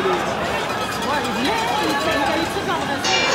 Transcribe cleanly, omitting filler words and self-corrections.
Ouais, il vient, il fait les trucs en bracelet.